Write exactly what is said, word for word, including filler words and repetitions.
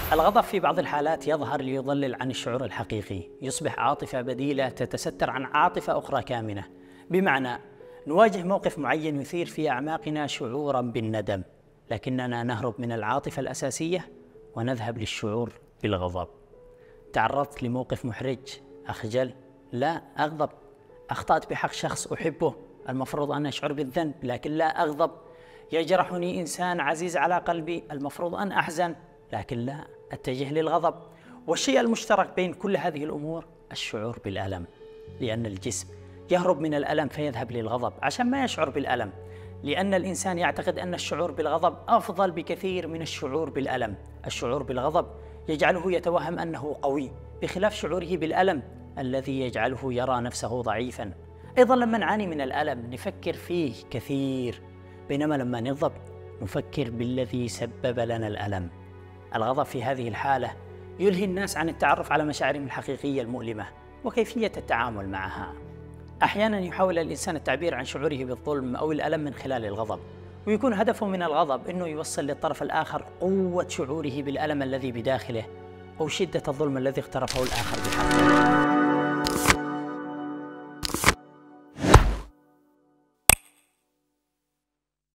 الغضب في بعض الحالات يظهر ليضلل عن الشعور الحقيقي، يصبح عاطفة بديلة تتستر عن عاطفة أخرى كامنة. بمعنى نواجه موقف معين يثير في أعماقنا شعورا بالندم، لكننا نهرب من العاطفة الأساسية ونذهب للشعور بالغضب. تعرضت لموقف محرج، أخجل؟ لا، أغضب. أخطأت بحق شخص أحبه، المفروض أن أشعر بالذنب لكن لا أغضب. يجرحني إنسان عزيز على قلبي، المفروض أن أحزن لكن لا أتجه للغضب. والشيء المشترك بين كل هذه الأمور الشعور بالألم، لأن الجسم يهرب من الألم فيذهب للغضب عشان ما يشعر بالألم، لأن الإنسان يعتقد أن الشعور بالغضب أفضل بكثير من الشعور بالألم. الشعور بالغضب يجعله يتوهم أنه قوي، بخلاف شعوره بالألم الذي يجعله يرى نفسه ضعيفا. أيضا لما نعاني من الألم نفكر فيه كثير، بينما لما نغضب نفكر بالذي سبب لنا الألم. الغضب في هذه الحالة يلهي الناس عن التعرف على مشاعرهم الحقيقية المؤلمة وكيفية التعامل معها. أحيانا يحاول الإنسان التعبير عن شعوره بالظلم أو الألم من خلال الغضب، ويكون هدفه من الغضب أنه يوصل للطرف الآخر قوة شعوره بالألم الذي بداخله أو شدة الظلم الذي اقترفه الآخر بحقه.